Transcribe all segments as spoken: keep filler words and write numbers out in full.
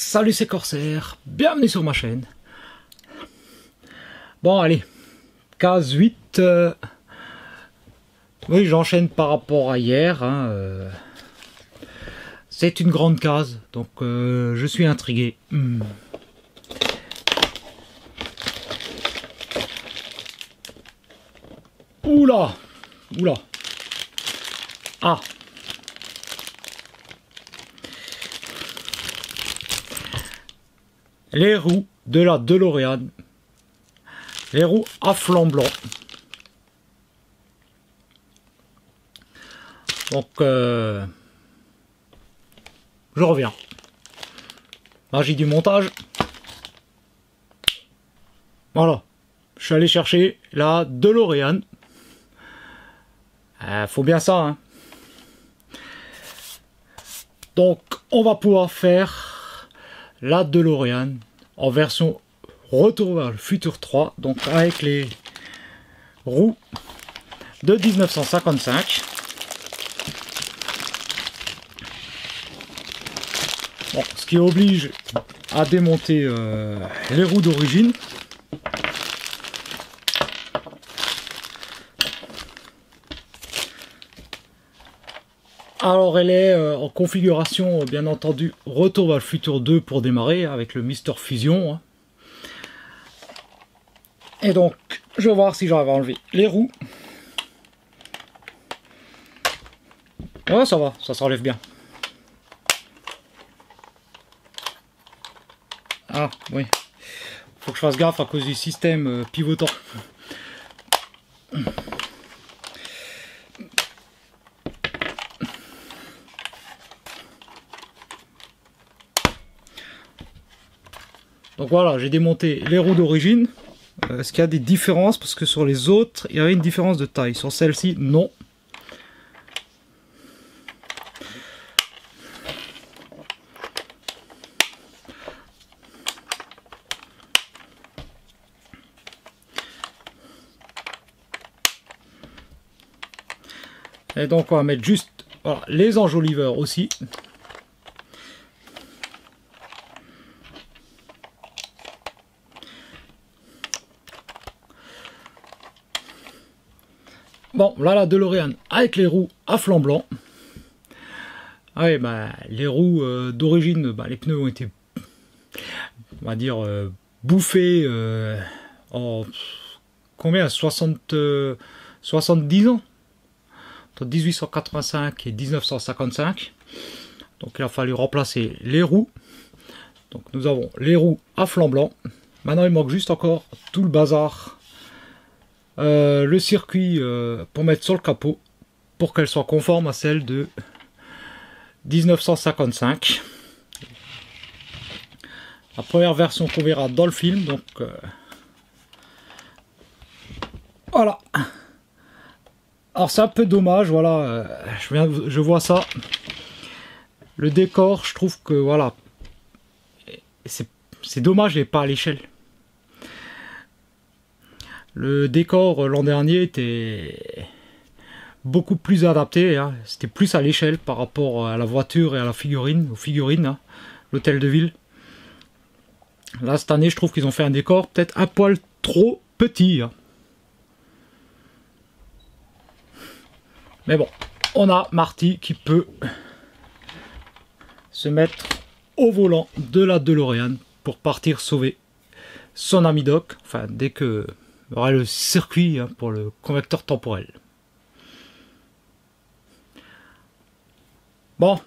Salut, c'est Corsair, bienvenue sur ma chaîne. Bon allez, case huit, euh... oui j'enchaîne par rapport à hier, hein, euh... c'est une grande case, donc euh, je suis intrigué. Hmm. Oula, oula, ah. Les roues de la DeLorean, les roues à flanc blanc. Donc, euh, je reviens. Magie du montage. Voilà, je suis allé chercher la DeLorean. Euh, faut bien ça, hein. Donc, on va pouvoir faire la DeLorean en version Retour vers le futur trois, donc avec les roues de mille neuf cent cinquante-cinq. Bon, ce qui oblige à démonter euh, les roues d'origine. Alors elle est euh, en configuration, bien entendu, Retour vers le futur deux pour démarrer, avec le Mister Fusion. Hein. Et donc, je vais voir si j'arrive à enlever les roues. Ouais, ça va, ça s'enlève bien. Ah, oui. Faut que je fasse gaffe à cause du système euh, pivotant. Donc voilà, j'ai démonté les roues d'origine. Euh, Est-ce qu'il y a des différences? Parce que sur les autres, il y avait une différence de taille. Sur celle-ci, non. Et donc on va mettre juste voilà, les enjoliveurs aussi. Bon, là la DeLorean avec les roues à flanc blanc. Ah oui, bah, les roues euh, d'origine, bah, les pneus ont été, on va dire, euh, bouffés euh, en combien, soixante, euh, soixante-dix ans, entre mille huit cent quatre-vingt-cinq et mille neuf cent cinquante-cinq. Donc il a fallu remplacer les roues. Donc nous avons les roues à flanc blanc. Maintenant il manque juste encore tout le bazar. Euh, le circuit euh, pour mettre sur le capot pour qu'elle soit conforme à celle de mille neuf cent cinquante-cinq. La première version qu'on verra dans le film, donc euh, voilà. Alors c'est un peu dommage, voilà, euh, je viens, je vois ça. Le décor, je trouve que voilà, c'est dommage, il n'est pas à l'échelle. Le décor l'an dernier était beaucoup plus adapté, hein. C'était plus à l'échelle par rapport à la voiture et à la figurine, aux figurines, hein, l'hôtel de ville. Là cette année je trouve qu'ils ont fait un décor peut-être un poil trop petit. Hein. Mais bon, on a Marty qui peut se mettre au volant de la DeLorean pour partir sauver son ami Doc, enfin dès que il y aura le circuit hein, pour le convecteur temporel. Bon,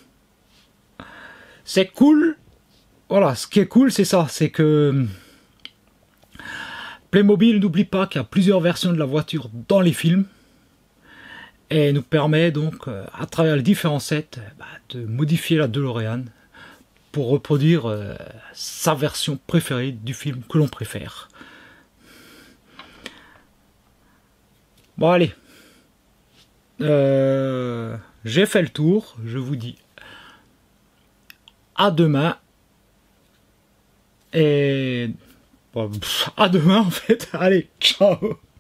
c'est cool. Voilà, ce qui est cool, c'est ça, c'est que Playmobil n'oublie pas qu'il y a plusieurs versions de la voiture dans les films et nous permet donc, à travers les différents sets, bah, de modifier la DeLorean pour reproduire euh, sa version préférée du film que l'on préfère. Bon allez, euh, j'ai fait le tour, je vous dis à demain, et bon, à demain en fait, allez, ciao.